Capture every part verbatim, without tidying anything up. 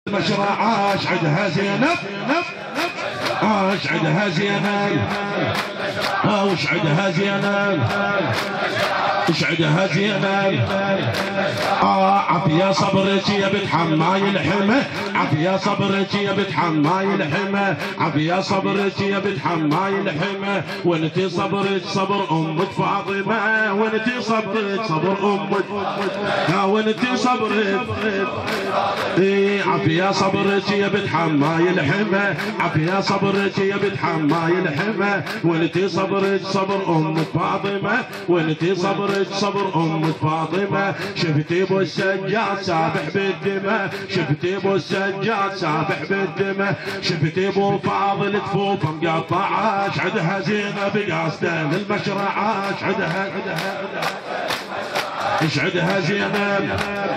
المشرع عاش عدها زينب عاش عدها زينب وش عدها زينب وش عدها زينب آه عافية صبرك يا بنت حماي الحمى عافية صبرك يا بنت حماي الحمى عافية صبرك يا بنت حماي الحمى وانتي صبرك صبر امك فاطمة وانتي صبرك صبر امك وانتي صبرك اي عافية صبرك يا بنت حماي الحمى عافية صبرك يا بنت حماي الحمى وانتي صبرك صبر امك فاطمة وانتي صبرك صبر امك فاطمة شفتي ابو السجاد سابح بالدماء شفتي ابو السجاد سابح بالدماء شفتي ابو فاضل كفوفه مقطع عاش عدها زينب قاصده للمشرع عاش عدها عدها ايش عدها زينب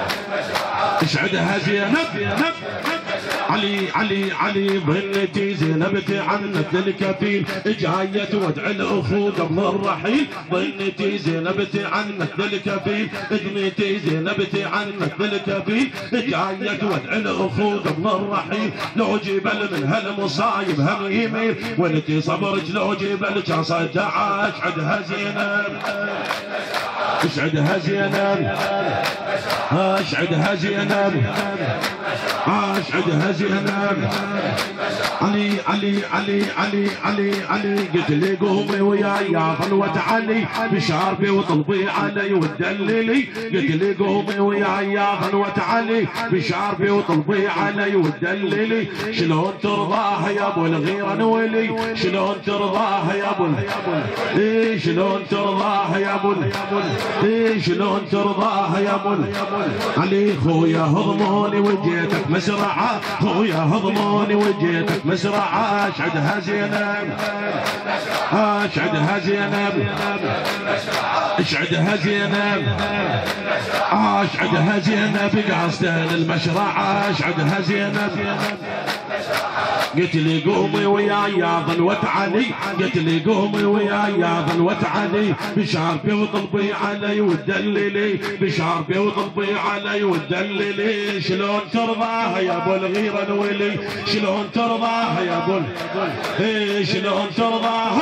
ايش عدها زينب علي علي علي ظنتي زينبتي عنك للكفيل جاية وادع الاخو قبل الرحيل ظنتي زينبتي عنك للكفيل ظنتي زينبتي عنك للكفيل جاية وادع الاخو قبل الرحيل لو جبل من هالمصايب هم يميل وانتي صبرك لو جبل كان صدع عاش عدها زينب ايش عدها زينب ايش عدها زينب عاش عدها زينب علي علي علي علي علي علي قلت لي قومي وياي يا ظلوة علي بشاربي وطلبي علي وتدللي قلت لي قومي وياي يا ظلوة علي بشاربي وطلبي علي وتدللي شلون ترضاها يا ابو الغيرة نولي شلون ترضاها يا ابو اي شلون ترضاها يا ابو اي شلون ترضاها يا ابو علي خويا هضموني وجيتك مسرعة خويا هضموني وجيتك مسرعة عاش عدها زينب عاش عدها زينب ايش عدها زينب عاش عدها زينب قاصده للمشرع عاش عدها زينب قلت لي قومي وياي يا ظلوة علي قلت لي قومي وياي يا ظلوة علي بشاربي وطلبي علي وتدللي بشاربي وطلبي علي وتدللي شلون ترضاها يا ابو الغيرة نولي شلون ترضاها يا ابو ايه شلون ترضاها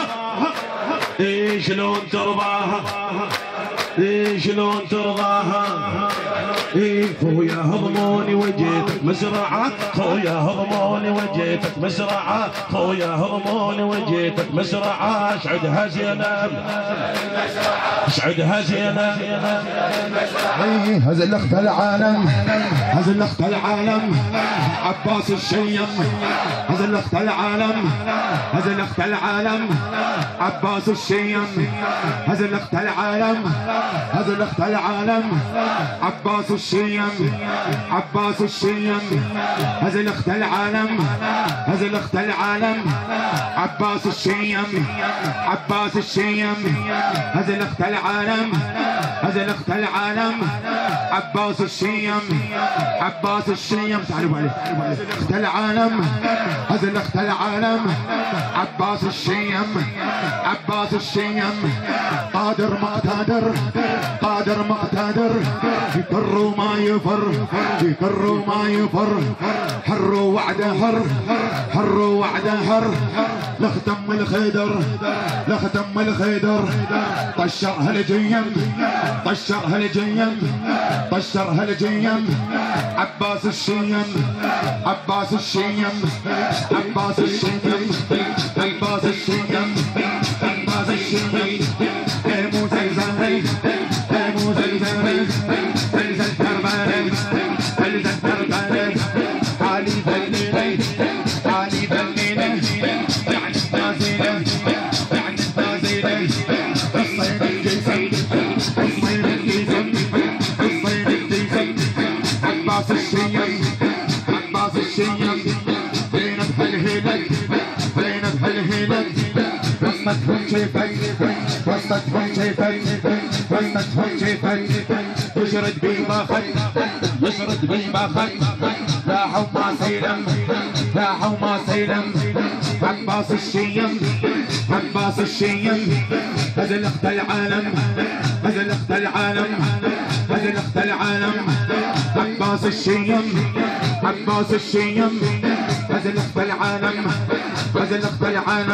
ايه شلون ترضاها ايه شلون ترضاها ايه خويا هضموني وجيتك مسرعة خويا هضموني وجيتك مسرعة خويا هضموني وجيتك مسرعة اشعدها زينب اشعدها زينب ايه هزل اخت العالم هزل اخت العالم عباس الشيم هزل اخت العالم هزل اخت العالم عباس الشيم هزل اخت العالم هزل اخت العالم عباس الشيم عباس الشيم هزل اخت العالم هزل اخت العالم عباس الشيم عباس الشيم هزل اخت العالم هزل اخت العالم عباس الشيم عباس الشيم تعالوا عليه اخت العالم هزل اخت العالم عباس الشيم عباس الشيم قادر مقتدر قادر مقتدر يكر وما يفر يكر وما يفر حر وعده حر حر وعده حر لختم الخيدر لختم الخيدر طشر هالجيم طشر هالجيم طشر هالجيم عباس الشيم عباس الشيم عباس الشيم عباس الشيم عباس الشيم مو زي زهري مو زي زهري زلزل كرباني زلزل كرباني علي ذليلي علي ذليلي يعني النازلة يعني النازلة الصيد الجيسم الصيد الجيسم الصيد الجيسم عباس الشيم عباس الشيم زينب هالهيلة زينب هالهيلة وصلتهم شيفك وصلتهم شيفك وصلتهم شيفك تشرد بيما خد يشرد بيما خد لا حما سيلم لا حما سيلم عباس الشيم عباس الشيم هزل اخت العالم هزل اخت العالم أزلقت العالم عباس الشيم عباس الشيم أزلقت العالم أزلقت العالم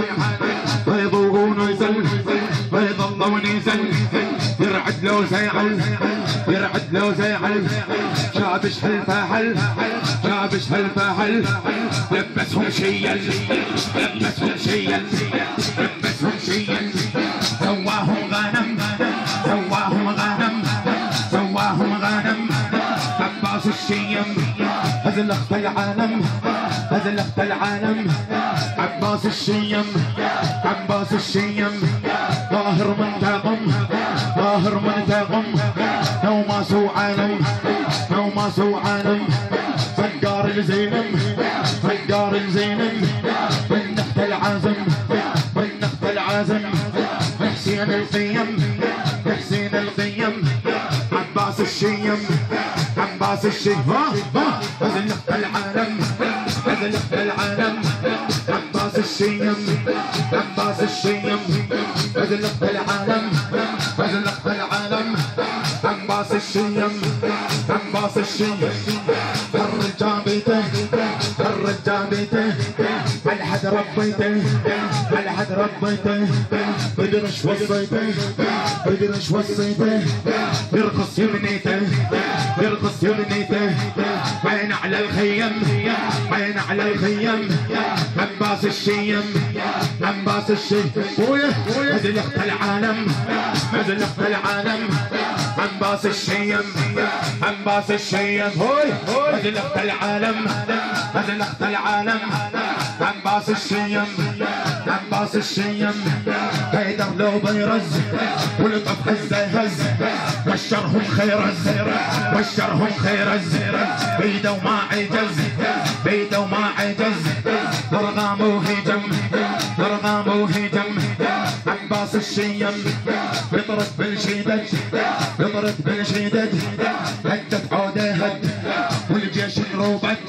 ويضوغون ويزل ويظل ونزل يرعد لو زيعل يرعد لو زيعل شابش هالفاحل شابش هالفاحل لبسهم شيل لبسهم شيل لبسهم شيل سواهم غنم سواهم غنم سواهم غنم عباس الشيم أزلقت العالم أزلقت العالم عباس الشيم عباس الشيم ظاهر منتقم ظاهر منتقم لو ما سو عالم لو ما سو عالم فقار الزينم فقار الزينم من نخت العازم من نخت العازم حسين القيم حسين القيم عباس الشيم عباس الشيم ها ها أزلقت العالم أزلقت العالم عباس الشيم عباس الشيم أزلقت العالم أزلقت العالم عباس الشيم عباس الشيم الرجال بيته الرجال بيته الحد ربيته الحد ربيته بدرش وصيته بدرش وصيته يرقص يمنيته يرقص يمنيته عين على الخيم عين على الخيم عباس الشيم عباس الشيم أزلقت العالم أزلقت العالم عباس الشيم عباس الشيم أزلقت العالم أزلقت العالم عباس الشيم عباس الشيم هيدر لو بيرز والطف هز هز بشرهم خيرز بشرهم خيرز بيده وما عجز بيده وما عجز ارغام وهجم ارغام وهجم عباس الشيم يطرد بالشدد يطرد بالشدد هدت عوده هد والجيش انروبت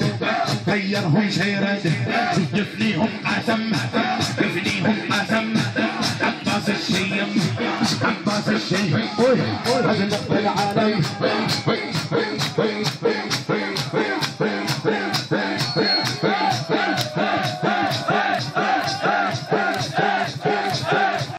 غيرهم شيرد يفنيهم قسم يفنيهم قسم عباس الشيم عباس الشيم أزلقت العالم